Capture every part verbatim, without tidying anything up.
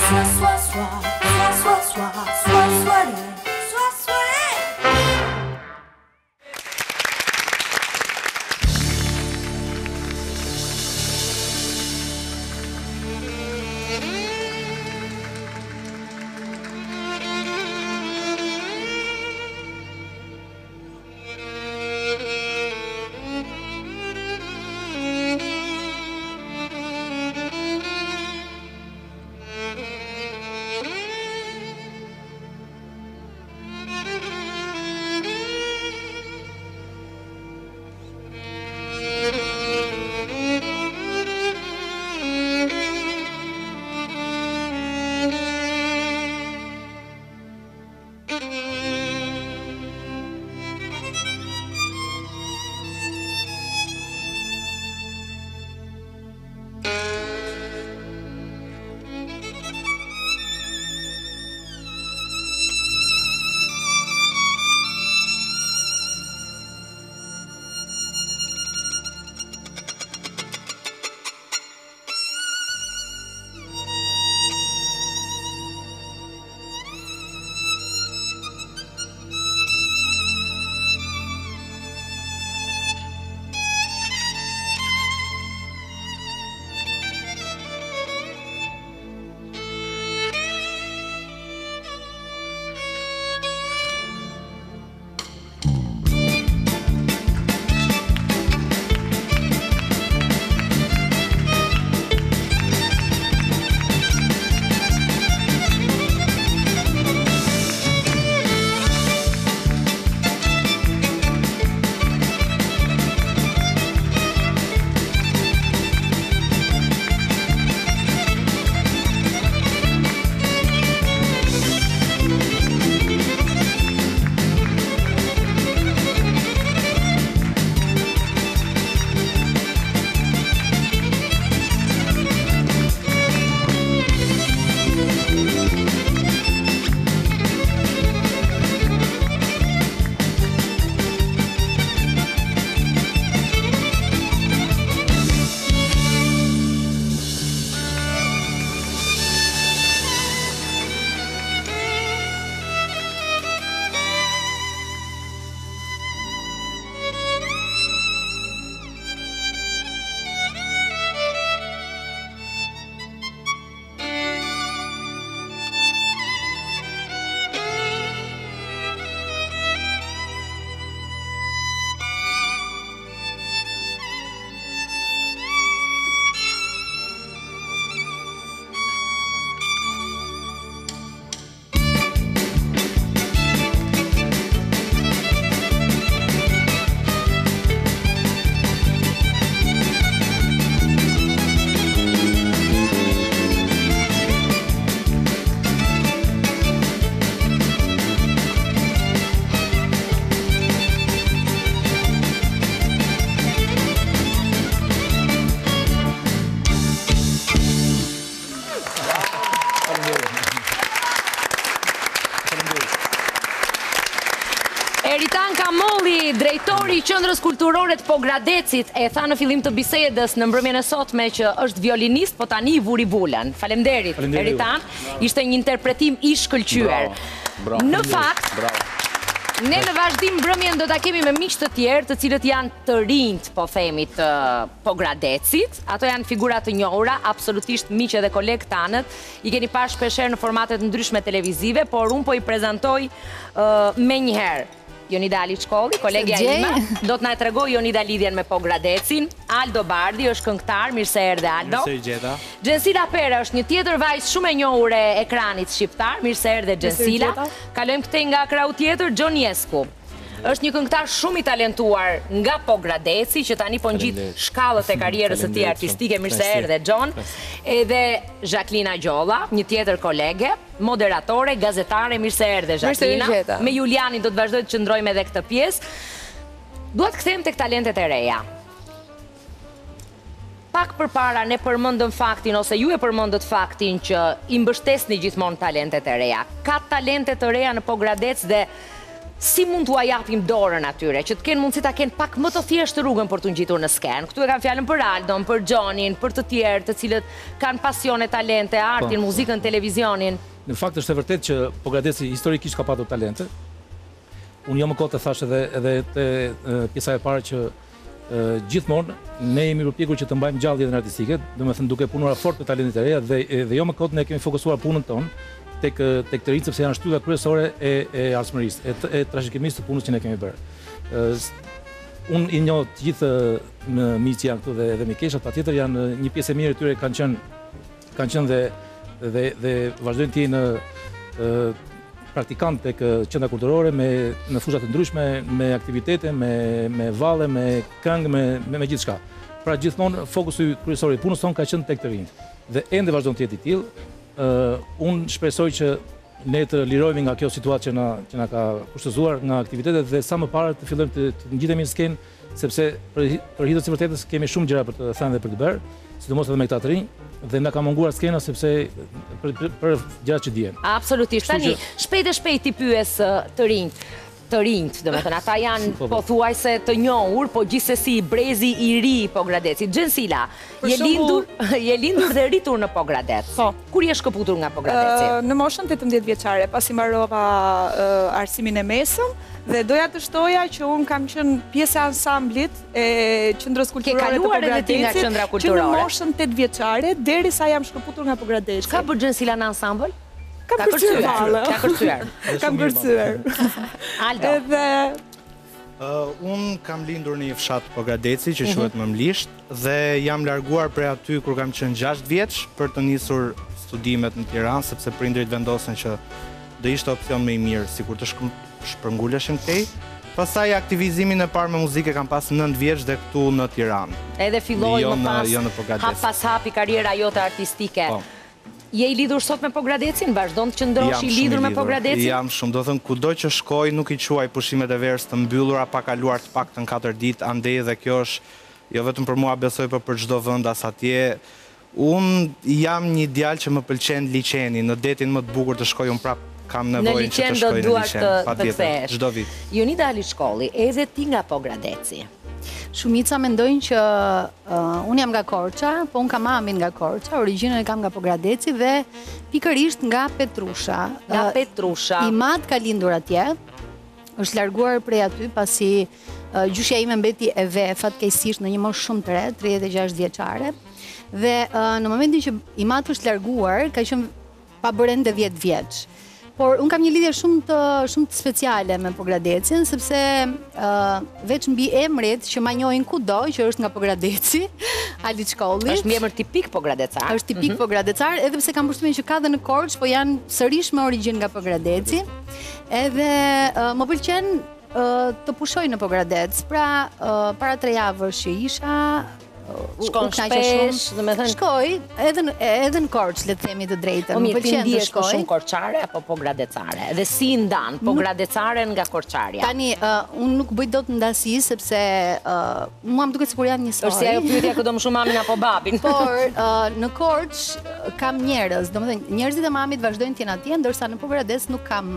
Eritan Kamolli, drejtori i Qendrës Kulturore të Pogradecit, e tha në fillim të bisedës në mbrëmjen e sotme që është violinist, po tani i vuri bulën. Faleminderit, Eritan. Ishte një interpretim i shkëlqyer. Në fakt, ne në vazhdim mbrëmjen do ta kemi me miq të tjerë, të cilët janë të rinjt, po themi, të Pogradecit. Ato janë figura të njohura, absolutisht miq edhe kolegë tanët. I keni parë shpeshherë në formatet ndryshme televizive, por unë po i prezantoj uh, menjëherë. Jonida Aliçkolli, kolegja ime, do të na tregoj Jonida lidhjen me Pogradecin. Aldo Bardi është këngëtar, mirë se erdhe Aldo. Mirë se i gjeta. Gjensila Pera është një tjetër vajzë shumë e njohur e ekranit shqiptar, mirë se erdhe Gjensila. Kalojmë këtej nga krau tjetër, Gjon Jesku. Është një këngëtar shumë i talentuar nga Pogradeci, që tani po ngjit shkallët e karrierës së tij artistike, mirë se erdhe Gjon. Edhe Jacqueline Gjolla, një tjetër kolege, moderatore, gazetare, mirë se erdhe Jacqueline. Me Julianin do të vazhdoj të qëndrojmë edhe këtë pjesë. Dua të kthehem tek talentet e reja. Pak përpara ne përmendëm faktin, ose ju e përmendët faktin që i mbështesni gjithmonë talentet e reja. Ka talente të reja në Pogradec dhe si mund t'ua japim dorën atyre, që të kenë mundësi ta kenë pak më të thjeshtë rrugën për t'u ngjitur në skenë. Këtu e kam fjalën për Aldon, për Gjonin, për të tjerë, të cilët kanë pasione, talente, artin, muzikën, televizionin. Në fakt është e vërtetë që Pogradeci historikisht ka patur talente. Unë jo më kohë të thash edhe edhe te pjesa e parë që gjithmonë ne jemi përpjekur që të mbajmë gjallë jetën artistike, domethënë duke punuar fort me talentet e reja dhe dhe jo më kohë ne kemi fokusuar punën tonë tek tek të rinjtë sepse janë shtylla kryesore e e arsmërisë, e, e trashëgimisë të punës që ne kemi bërë. Unë i njoh të gjithë në miqtë janë këtu dhe dhe mikeshat patjetër janë një pjesë e mirë e tyre kanë qenë kanë qenë dhe dhe dhe vazhdojnë të jenë praktikantë tek qendra kulturore me në fusha të ndryshme, me aktivitete, me me valle, me këngë, me me, me gjithçka. Pra gjithmonë fokusi kryesor i punës tonë ka qenë tek të rinjt. Dhe ende vazhdon të jetë i tillë. Uh, unë shpresoj që ne të lirohemi nga kjo situatë që na që na ka kushtëzuar nga aktivitetet dhe sa më parë të fillojmë të, të ngjitemi në skenë, sepse për, për hir të së vërtetës kemi shumë gjëra për të thënë dhe për të bërë, sidomos edhe me këta të rinj, dhe na ka munguar skena sepse për, për, për gjërat që dihen. Absolutisht. Tani, që... shpejt e shpejt ti pyes të rinjt. Të rinjt, domethënë ata janë pothuajse të njohur, po gjithsesi brezi i ri i Pogradecit. Gjensila, je lindur, je lindur dhe rritur në Pogradec. Po. Kur je shkëputur nga Pogradeci? Uh, në moshën tetëmbëdhjetë vjeçare, pasi mbarova uh, arsimin e mesëm dhe doja të shtoja që un kam qenë pjesë e ansamblit e Qendrës Kulturore të Pogradecit. Që në moshën tetë vjeçare derisa jam shkëputur nga Pogradeci. Çka bën Gjensila në ansambël? Ka kërcyer. Ka kërcyer. Kam kërcyer. Aldo. Edhe uh, un kam lindur në një fshat Pogradeci që quhet Mëmlisht dhe jam larguar prej aty kur kam qenë gjashtë vjeç për të nisur studimet në Tiranë sepse prindrit vendosen që do ishte opsion më i mirë sikur të shpërnguleshim këtej. Pastaj aktivizimin e parë me muzikë kam pas nëntë vjeç dhe këtu në Tiranë. Edhe filloi jo më pas. Jo në Pogradec. Hap pas hapi karriera jote artistike. Po. Je i lidhur sot me Pogradecin? Vazhdon të qëndrosh i lidhur me Pogradecin? Jam shumë, do thënë kudo që shkoj nuk i quaj pushimet e verës të mbyllura pa kaluar të paktën katër ditë, andej dhe kjo është jo vetëm për mua besoj për për çdo vend as atje. Unë jam një djalë që më pëlqen liçeni, në detin më të bukur të shkoj unë prap kam nevojën që të shkoj në liçen, patjetër, çdo vit. Jonida Alishkolli, edhe ti nga Pogradeci. Shumica mendojnë që uh, unë jam nga Korça, po unë kam mamin nga Korça, origjinën e kam nga Pogradeci dhe pikërisht nga Petrusha. Nga Petrusha. I madh ka lindur atje, është larguar prej aty pasi uh, gjyshja ime mbeti e ve fatkeqësisht në një moshë shumë të re, tridhjetë e gjashtë vjeçare. Dhe uh, në momentin që i madh është larguar, ka qenë pa bërë ende dhjetë vjeç. Por unë kam një lidhje shumë të shumë të speciale me Pogradecin, sepse uh, veç mbi emrit që ma njohin kudo, që është nga Pogradeci, Alishkolli. Është një emër tipik pogradecar. Është tipik mm-hmm. pogradecar, edhe pse kam përshtypjen që ka dhe në Korçë, po janë sërish me origjinë nga Pogradeci. Edhe uh, më pëlqen uh, të pushoj në Pogradec. Pra, uh, para tre javësh që isha, shkon shpesh, domethënë shkoj edhe në, edhe në Korçë, le të themi të drejtën. Më pëlqen të shkoj. Shumë korçare apo pogradecare? Dhe si ndan pogradecaren nga korçaria? Tani uh, unë nuk bëj dot ndasi sepse uh, mua më duket sikur janë njësoj. Është si ajo pyetja që do më shumë mamin apo babin. Por uh, në Korçë kam njerëz, domethënë njerëzit e mamit vazhdojnë të jenë atje, ndërsa në Pogradec nuk kam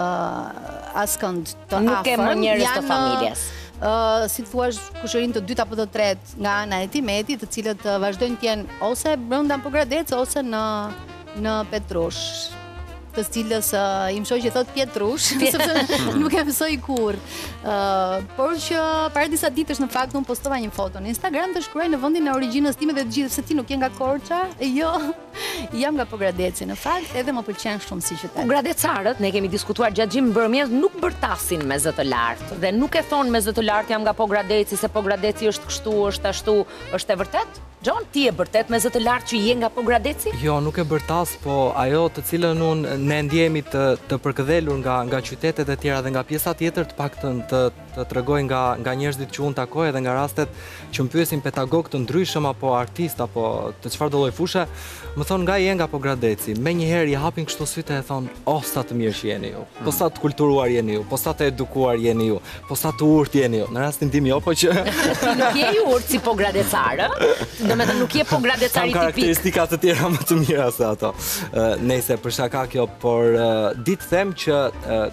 uh, askënd të afër. Nuk kemë njerëz të familjes. Uh, si të thuash kushërinë të dytë apo të tretë nga ana e Timetit, të cilët uh, vazhdojnë të jenë ose brenda në Pogradec ose në në Petrush, të cilës uh, im shoqë thot Pietrush, sepse nuk e mësoj kurrë. Uh, por që para disa ditësh në fakt unë postova një foto në Instagram të shkruaj në vendin e origjinës time dhe të gjithë se ti nuk je nga Korça, jo, jam nga Pogradeci në fakt, edhe më pëlqen shumë si qytet. Pogradecarët, ne kemi diskutuar gjatë gjithë mbrëmjes, nuk bërtasin me zë të lartë dhe nuk e thon me zë të lartë jam nga Pogradeci se Pogradeci është kështu, është ashtu, është e vërtet? Gjon, ti e bërtet me zë të lartë që je nga Pogradeci? Jo, nuk e bërtas, po ajo të cilën unë ne ndjemi të, të përkëdhelur nga, nga qytetet e tjera dhe nga pjesa tjetër të paktën të, të tregoj nga, nga njerëzit që unë takoj edhe nga rastet që më pyesin pedagog të ndryshëm apo artist apo të çfarë do lloj fushe, më thonë nga je nga Pogradeci. Me njëherë i hapin kështu sytë e thonë, oh, sa të mirë që jeni ju, po sa të kulturuar jeni ju, po sa të edukuar jeni ju, po sa të urtë jeni ju. Në rastin tim jo, po që nuk je i urtë si pogradecarë, domethënë nuk je pogradecari tipik. Kam karakteristika të tjera më të mira se ato. Uh, Nëse për shaka kjo, por uh, ditë them që uh,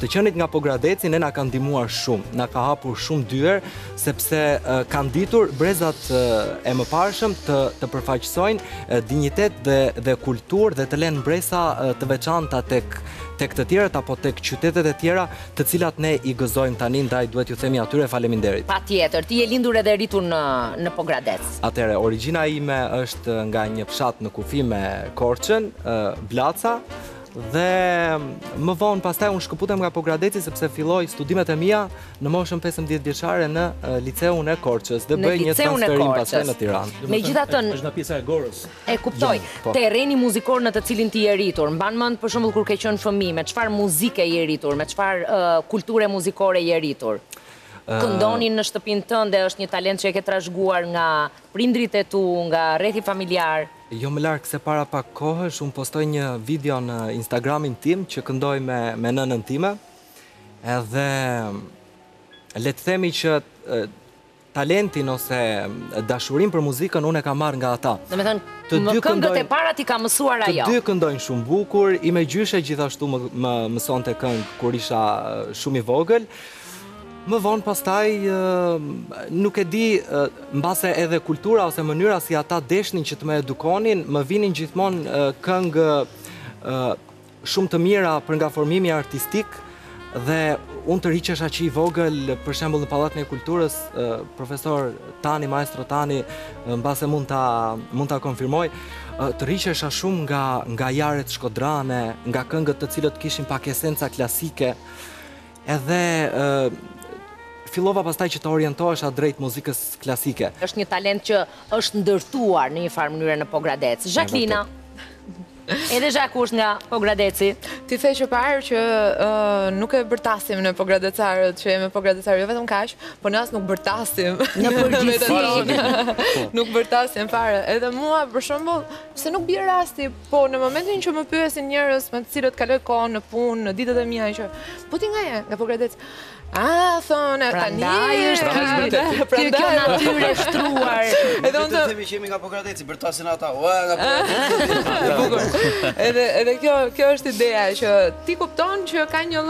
Të qenit nga Pogradeci ne na ka ndihmuar shumë, na ka hapur shumë dyer, sepse kanë ditur brezat e mëparshëm të të përfaqësojnë dinjitet dhe dhe kulturë dhe të lënë breza të veçanta tek tek të tjerët apo tek qytetet e tjera, të cilat ne i gëzojmë tani, ndaj duhet ju themi atyre faleminderit. Patjetër, ti je lindur edhe rritur në në Pogradec. Atëre, origjina ime është nga një fshat në kufi me Korçën, Blaca. Dhe më vonë pastaj unë shkëputem nga Pogradeci sepse filloj studimet e mia në moshën pesëmbëdhjetë vjeçare në liceun e Korçës dhe bëj një transferim pastaj në Tiranë. Megjithatë, është nga pjesa e Gorës. E kuptoj. Terreni muzikor në të cilin ti je rritur, mban mend për shembull kur ke qenë fëmijë, me çfarë muzike je rritur, me çfarë uh, kulture muzikore je rritur? Këndonin në shtëpinë tënde, është një talent që e ke trashëguar nga prindrit e tu, nga rrethi familjar? Jo më larg se para pak kohësh, unë postoj një video në Instagramin tim që këndoj me, me nënën time, edhe le të themi që e, talentin ose dashurin për muzikën unë e kam marrë nga ata. Do me thënë, më këngët e para ti ka mësuar ajo? Të dy këndojnë shumë bukur, i me gjyshe gjithashtu më, më mëson të këngë kur isha shumë i vogël. Më vonë pastaj, nuk e di, mbase edhe kultura ose mënyra si ata deshnin që të më edukonin, më vinin gjithmonë këngë shumë të mira për nga formimi artistik dhe unë të rriqesha që i vogël, për shembull në Pallatin e Kulturës, profesor Tani, maestro Tani, mbase mund ta mund ta konfirmoj, të rriqesha shumë nga nga Jaret Shkodrane, nga këngët të cilët kishin pak esenca klasike, edhe fillova pastaj që të orientohesha drejt muzikës klasike. Është një talent që është ndërtuar në një farë mënyrë në Pogradec. Jacqueline, edhe Zhaku është nga Pogradeci. Ti the që parë që uh, nuk e bërtasim në Pogradecarët, që jemi Pogradecarë, jo vetëm kaq, po ne as nuk bërtasim. Në përgjithësi. Nuk bërtasim fare. Edhe mua, për shembull, se nuk bie rasti, po në momentin që më pyesin njerëz me të cilët kaloj kohë në punë, në ditët e mia që, po ti nga je, nga Pogradec? A, thonë, tani... Prandaj është kjo natyre shtruar. Edhe unë të themi që jemi nga Pogradeci, bërtasin ata, ua, nga Pogradeci. Edhe kjo është ideja, që ti kupton që ka një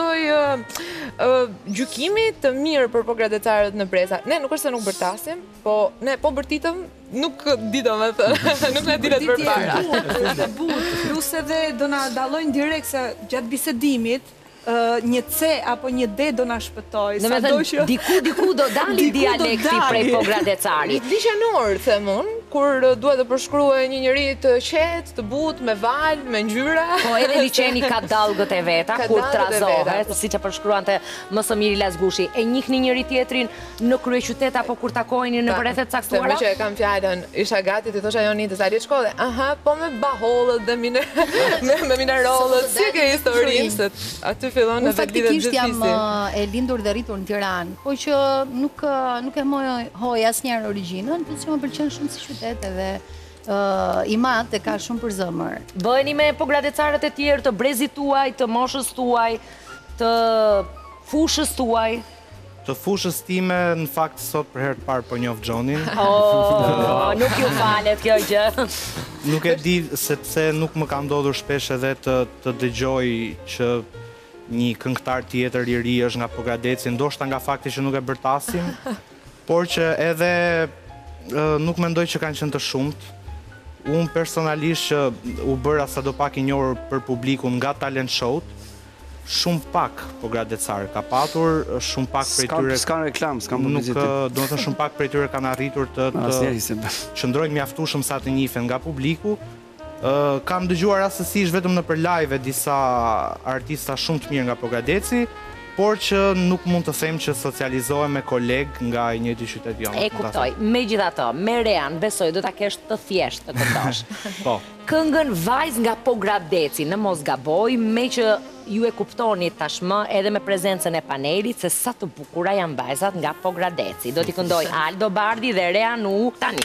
lloj gjykimi të mirë për Pogradecarët në breza. Ne nuk është se nuk bërtasim, po ne po bërtitëm, nuk di do me thë, nuk ne dilet për para. Plus edhe do na dallojnë direkt se gjatë bisedimit, një C apo një D do na shpëtoj. Në me thënë, diku, diku do dali dialekti prej Pogradecarit. Liçenor, them unë, kur duhet të përshkruaj një njeri të qetë, të butë, me val, me ngjyra. Po edhe liçeni ka dallgët e veta, kur trazohet, siç e përshkruante më së miri Lazgushi. E njihni njëri tjetrin në kryeqytet apo kur takoheni në rrethet caktuara? Më që e kam fjalën, isha gati ti thosha Jonitës, a ri shkolle? Aha, po me bahollët dhe mine, me, me minarollët. Si ke historinë se aty fillon në vetë lidhet gjithësisht. Unë faktikisht jam e lindur dhe rritur në Tiranë, po që nuk nuk e mohoj asnjëherë origjinën, por që më pëlqen shumë si qytet edhe uh, i madh e ka shumë për zëmër. Bëheni me Pogradecarët e tjerë të brezit tuaj, të moshës tuaj, të fushës tuaj? Të fushës time, në fakt, sot për herë të parë po njoh Gjonin. Oh, nuk ju falet kjo gjë. Nuk e di, sepse nuk më ka ndodhur shpesh edhe të, të dëgjoj që një këngëtar tjetër i ri është nga Pogradeci, ndoshta nga fakti që nuk e bërtasim, por që edhe uh, nuk mendoj që kanë qenë të shumt. Unë personalisht që u bëra sadopak i njohur për publikun nga talent show-t, shumë pak Pogradecarë ka patur, shumë pak prej tyre s'kan reklam, s'kan publicitet. Nuk, do të thënë shumë pak prej tyre kanë arritur të, të qëndrojnë mjaftueshëm sa të njihen nga publiku. Uh, kam dëgjuar rastësisht vetëm në për live disa artista shumë të mirë nga Pogradeci, por që nuk mund të them që socializohem me koleg nga i njëjti qytet jonë. E kuptoj. Megjithatë, me Rean besoj do ta kesh të thjeshtë të këndosh. Po. Këngën Vajzë nga Pogradeci, në mos gaboj, me që ju e kuptoni tashmë edhe me prezencën e panelit se sa të bukura janë vajzat nga Pogradeci. Do t'i këndoj Aldo Bardi dhe Rean U tani.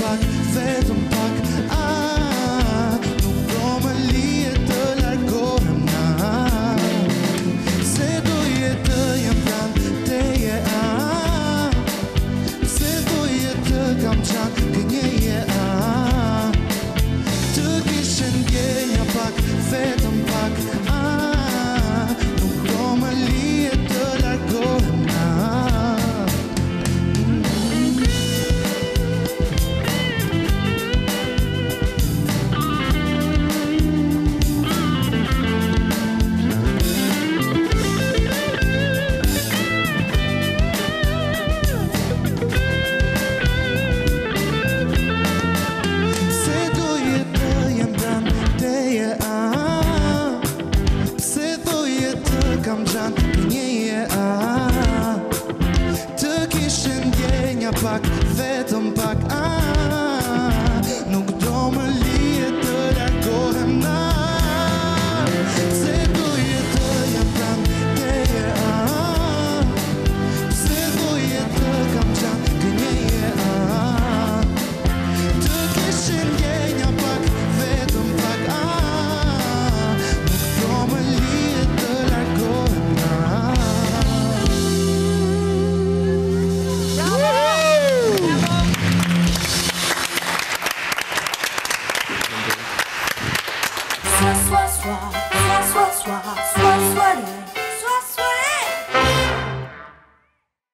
pak, vetëm pak, ah, nuk do më lije të largohem na. Se do jetë të jem pranë teje, ah, se do jetë të kam qanë kënjeje, ah, të kishe ndjenja pak, vetëm pak, ah, nuk do më lije të largohem na. Kam gjanë kënjeje, ah, të kishe ndjenja pak, vetëm pak, ah, nuk do më lije të largohem na. Se do jetë të jam pranë teje, ah, se do jetë të kam gjanë kënjeje, ah, të kishe ndjenja pak, vetëm pak, ah, nuk do më lije të largohem na. Sois, sois, sois, sois, sois, sois, sois, sois,